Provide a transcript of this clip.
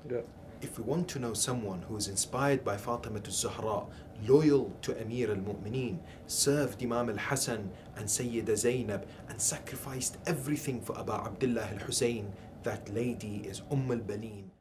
Yeah. If we want to know someone who is inspired by Fatima al-Zahra, loyal to Amir al-Mu'mineen, served Imam al-Hassan and Sayyida Zainab, and sacrificed everything for Abu Abdullah al-Hussein, that lady is Umm al-Baleen.